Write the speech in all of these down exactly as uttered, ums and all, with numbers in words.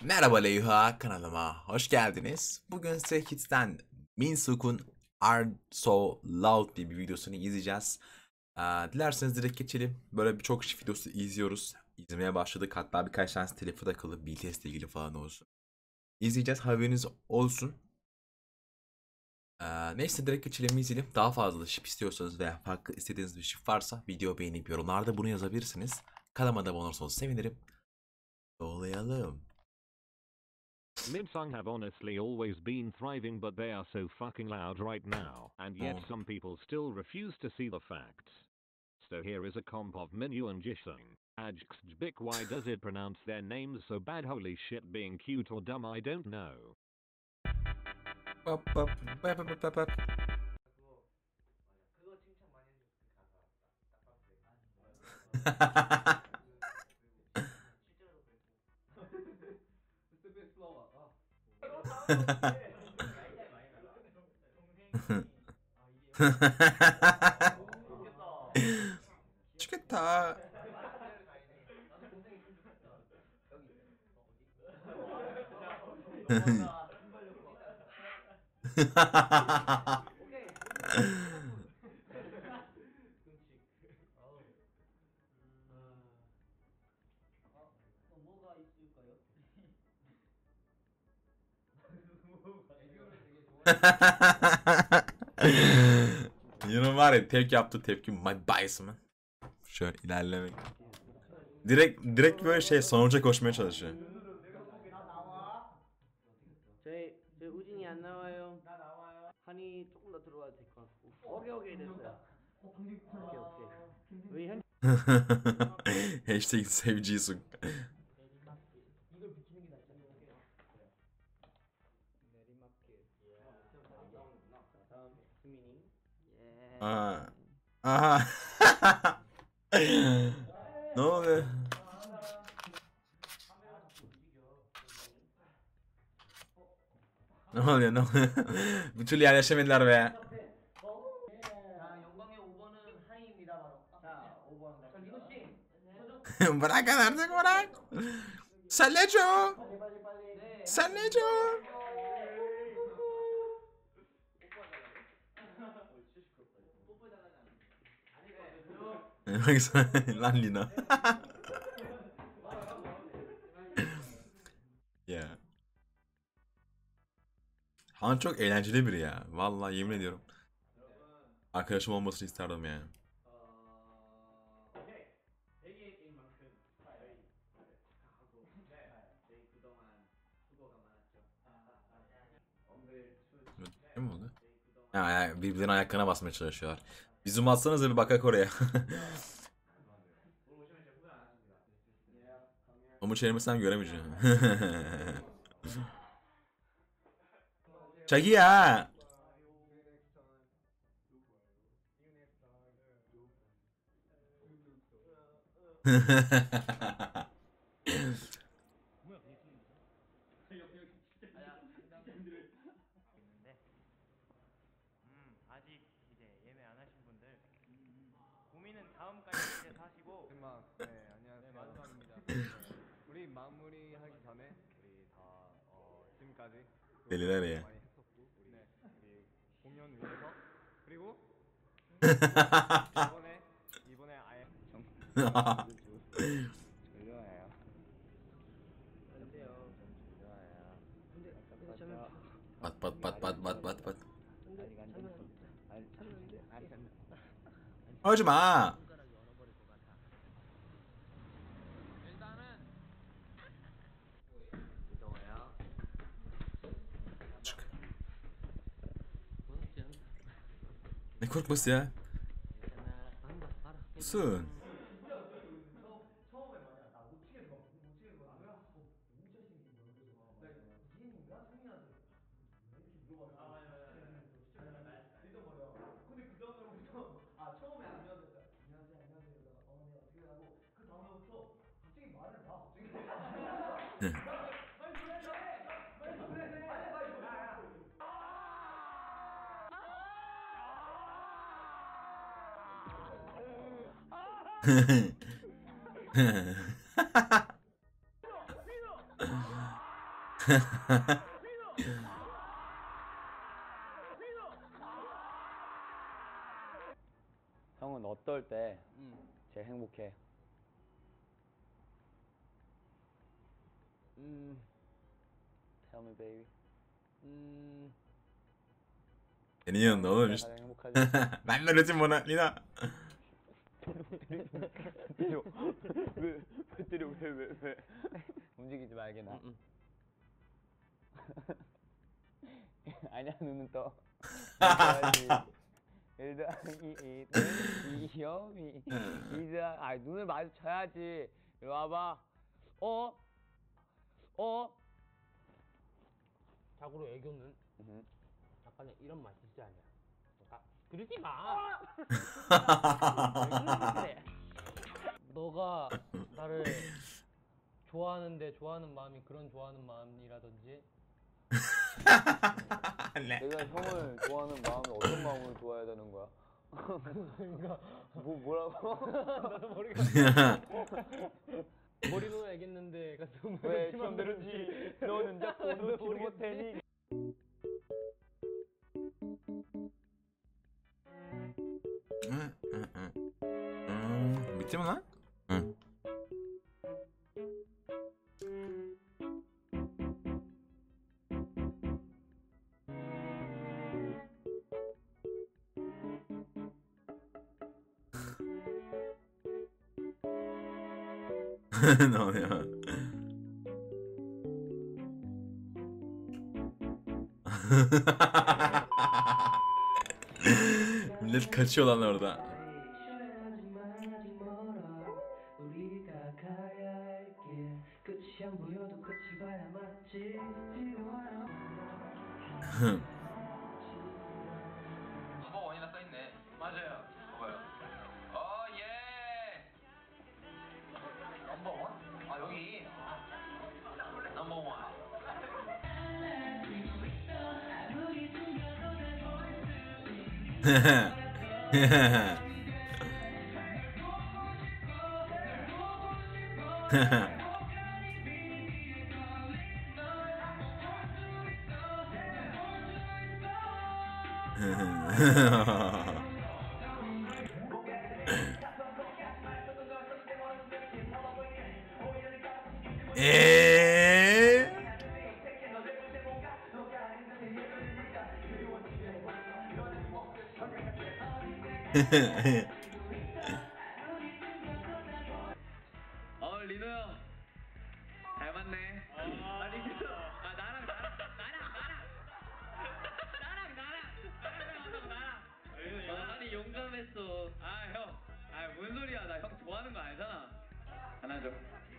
Merhaba Leyha, kanalıma hoş geldiniz. Bugün Stray Kids'ten Minsook'un Are So Loud diye bir videosunu izleyeceğiz. Ee, dilerseniz direkt geçelim. Böyle birçok videosu izliyoruz. İzlemeye başladık. Hatta birkaç tanesi telefona takılı B T S ile ilgili falan olsun. İzleyeceğiz, haberiniz olsun. Ee, neyse direkt geçelim, izleyelim. Daha fazla şip istiyorsanız veya farklı istediğiniz bir şip varsa video beğenip yorumlarda bunu yazabilirsiniz. Kanalıma da abone olursanız sevinirim. Dolayalım. Mimsung have honestly always been thriving, but they are so fucking loud right now, and yet Oh. some people still refuse to see the facts. So here is a comp of Minyu and Jisung. Ajxjbik, why does it pronounce their names so bad? Holy shit, being cute or dumb, I don't know. Bap, bap, bap, bap, bap, bap. 죽겠다. Yunus var ya, tepki yaptı, tepki my bias mı? Şöyle ilerlemek. Direkt direkt böyle şey sonuca koşmaya çalışıyor. 저희 저희 우진이 안 나와요. 나 나와요. 한이 조금 더 들어와도 될 것 같고. 오케이 오케이 됐어요. 오케이 오케이. 우리 현 Hashtag sevciyisin. 이걸 비키는 게 낫지 않나? 내리막길. 다음 수민이. 예. Aha. Aha. Ne oluyor? Ne oluyor, ne oluyor? Bir türlü yerleşemediler be. 자, 영광의 오 번은 하이입니다 바로. 자, 오 번. 자, 리노 씨. Bırak artık, bırak. Sen Neco. 빨리 빨리 빨리. 네. Sen Neco. Lan Lina. Ya. Han çok eğlenceli biri ya. Vallahi yemin ediyorum. Arkadaşım olmasını isterdim yani. Ne mi oldu? Ha, ya, birbirlerinin ayaklarına basmaya çalışıyorlar. Bir zoom atsanıza, bir bakak oraya. Onu çevirmesem göremeyeceğim. 자기야. 음, 아직 이제 예매 안 하신 분들 고민은 다음까지 이제 사시고 마지막 네 안녕하세요. 네, 마지막입니다. 우리 마무리하기 전에 우리 다 어, 지금까지 Deliler ya. 많이 했었고 우리 네 우리 공연 위해서 그리고 이번에 이번에 아예 정 졸려와요. 안돼요. 졸려와요. 근데 근데 저는 Pat pat pat pat pat pat pat. 아직 안 됐어. 아직 찾는데 아직 안 하지 마. 손가락이 얼어버릴 것 같아. 무서워요. Ne korkması ya? 괜찮아. 방금 봐라. Sun. 형은 어떨 때 제일 행복해? 음, tell me baby. 음, Niye oğlum işte. 가장 행복하지? Ben de üretim bunu Lina. 때려. 왜, 왜 때려? 왜, 왜, 왜? 움직이지 말게 나. 아니야 눈은 떠. 일 더하기 이는 이염이 이 더하기 아 눈을 마주쳐야지. 이리 와봐. 어? 어? 자고로 애교는 음. 약간 이런 맛 있지 않냐? 아, 그러지 마. 왜 그래? 너가 나를 좋아하는데 좋아하는 마음이 그런 좋아하는 마음이라든지 Ne? 내가 형을 좋아하는 마음이 어떤 마음으로 좋아해야 되는 거야? 그러니까 뭐 뭐라고? 나도 모르겠어. 머리로 알겠는데 가슴을 왜 처음 들었지? 너는 자꾸 놓지 못해니? Hı, hı, hı. Hmm, bitti mi lan? Hı. Ne oluyor? Millet kaçıyor lan orada. 넘버원이나 써있네. 맞아요. 봐봐요. 어, 예. 넘버원? 아, 여기. 넘버원. Eee? 어, 리노 형. 잘 맞네. 아, 리노. 아, 나랑, 나랑, 나랑, 나랑. 나랑, 나랑. 나랑, 나랑. 아, 아니, 용감했어. 아, 형. 아, 뭔 소리야. 나 형 좋아하는 거 알잖아. 하나 줘.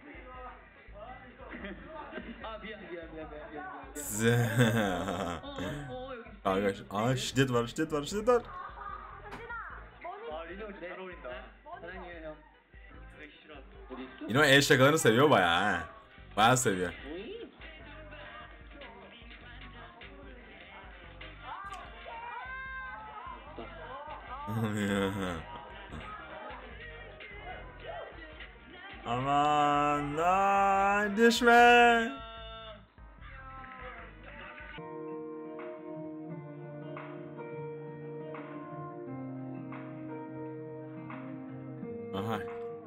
아, 미안, 미안, 미안, 미안, 미안. 미안. 어, 어, 여기. Arkadaş, aa şiddet var, şiddet var, şiddet var. 아, 리노 형 잘 어울린다. 사랑해요, 형. 그게 싫어. 어디 있어? Yine o el şakalarını seviyor bayağı ha. Bayağı seviyor. 뭐이? Aman lan düşme. Aha.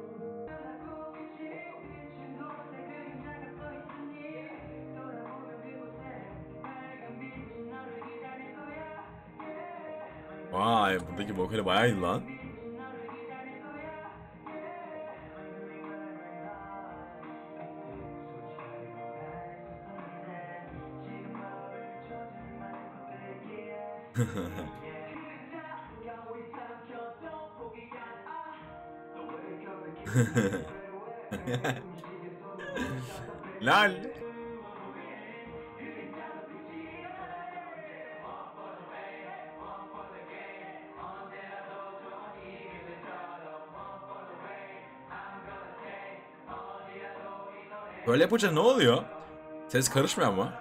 Vay buradaki vokali bayağı iyi lan. Lal. Böyle yapınca ne oluyor? Ses karışmıyor ama.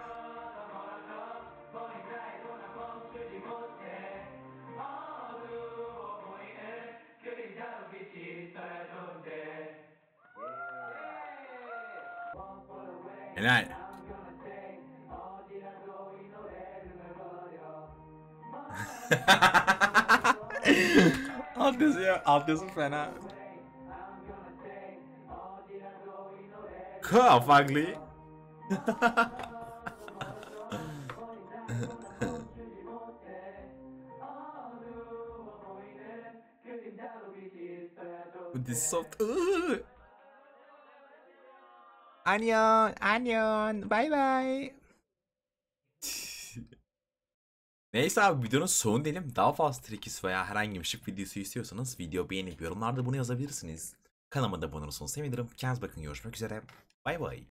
Helal. Alt yazı ya, alt yazı fena. Kafagli. This is soft. Annyeong, annyeong, bye bye. Neyse abi, videonun sonu diyelim. Daha fazla Trekkies veya herhangi bir şık videosu istiyorsanız video beğenip yorumlarda bunu yazabilirsiniz. Kanalıma da abone olursanız sevinirim. Kendinize bakın, görüşmek üzere. Bay bay.